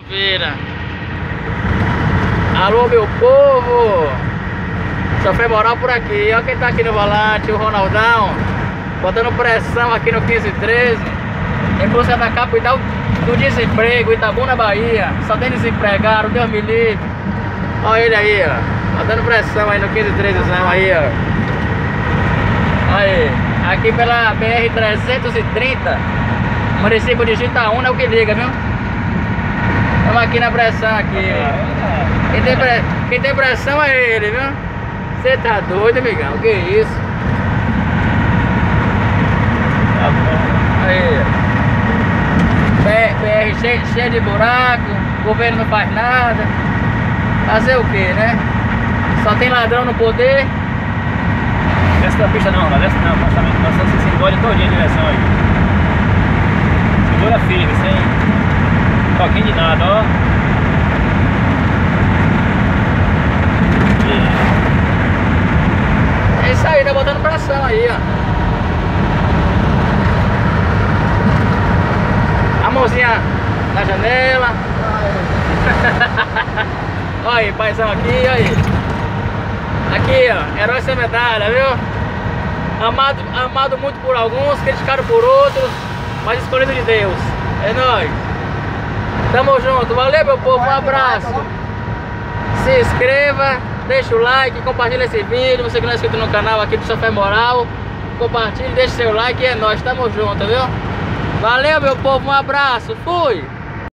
segunda-feira. Alô, meu povo. Chofer Moral por aqui. Olha quem tá aqui no volante, o Ronaldão, botando pressão aqui no 1513 em busca da capital do desemprego, Itabuna, Bahia. Só tem desempregado, Deus me livre. Olha ele aí, ó, botando pressão aí no 1513 aí, ó. Aí, aqui pela BR-330, município de Itaúna é o que liga, viu? Estamos aqui na pressão aqui. Quem tem pressão é ele, viu? Você tá doido, amigão? Que isso? Aí, BR cheio de buraco, o governo não faz nada. Fazer o que, né? Só tem ladrão no poder. Desce da pista não, desce não, passando se engole todinha a direção aí. Segura firme, sem toquinho de nada, ó. É isso aí, tá botando pressão aí, ó. A mãozinha na janela. Olha aí, paizão aqui, olha aí. Aqui, ó, herói sem medalha, viu? Amado muito por alguns, criticado por outros, mas escolhido de Deus. É nóis. Tamo junto, valeu, meu povo, um abraço. Se inscreva, deixa o like, compartilha esse vídeo. Você que não é inscrito no canal aqui do Chofer Moral, compartilhe, deixa seu like e é nóis, tamo junto, viu? Valeu, meu povo, um abraço, fui!